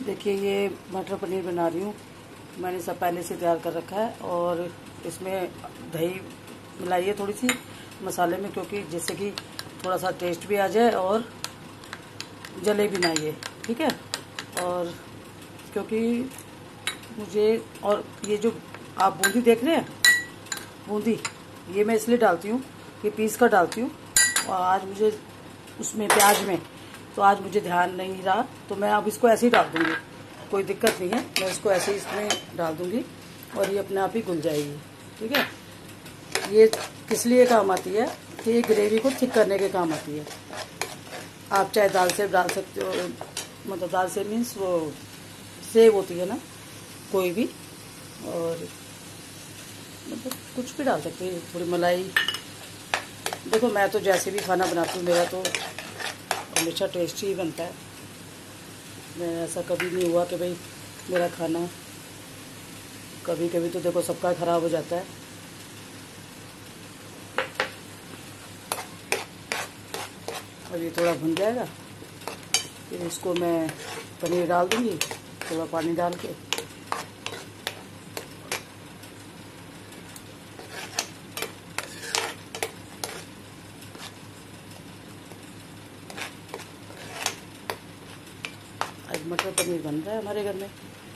देखिए ये मटर पनीर बना रही हूँ। मैंने सब पहले से तैयार कर रखा है और इसमें दही मिलाई है थोड़ी सी मसाले में, क्योंकि जिससे कि थोड़ा सा टेस्ट भी आ जाए और जले भी ना ये, ठीक है। और क्योंकि मुझे, और ये जो आप बूंदी देख रहे हैं, बूंदी ये मैं इसलिए डालती हूँ, ये पीस कर डालती हूँ। और आज मुझे उसमें प्याज में, तो आज मुझे ध्यान नहीं रहा, तो मैं अब इसको ऐसे ही डाल दूँगी, कोई दिक्कत नहीं है। मैं इसको ऐसे ही इसमें डाल दूँगी और ये अपने आप ही घुल जाएगी, ठीक है। ये किस लिए काम आती है कि ये ग्रेवी को थिक करने के काम आती है। आप चाहे दाल से डाल सकते हो, मतलब दाल से मीन्स वो सेव होती है ना, कोई भी, और मतलब कुछ भी डाल सकते हैं, थोड़ी मलाई। देखो मैं तो जैसे भी खाना बनाती हूँ मेरा तो हमेशा टेस्टी ही बनता है। मैं ऐसा कभी नहीं हुआ कि भाई मेरा खाना, कभी कभी तो देखो सबका ख़राब हो जाता है। और ये थोड़ा भुन जाएगा, फिर इसको मैं पनीर डाल दूँगी थोड़ा पानी डाल के। आज मटर पनीर बन रहा है हमारे घर में।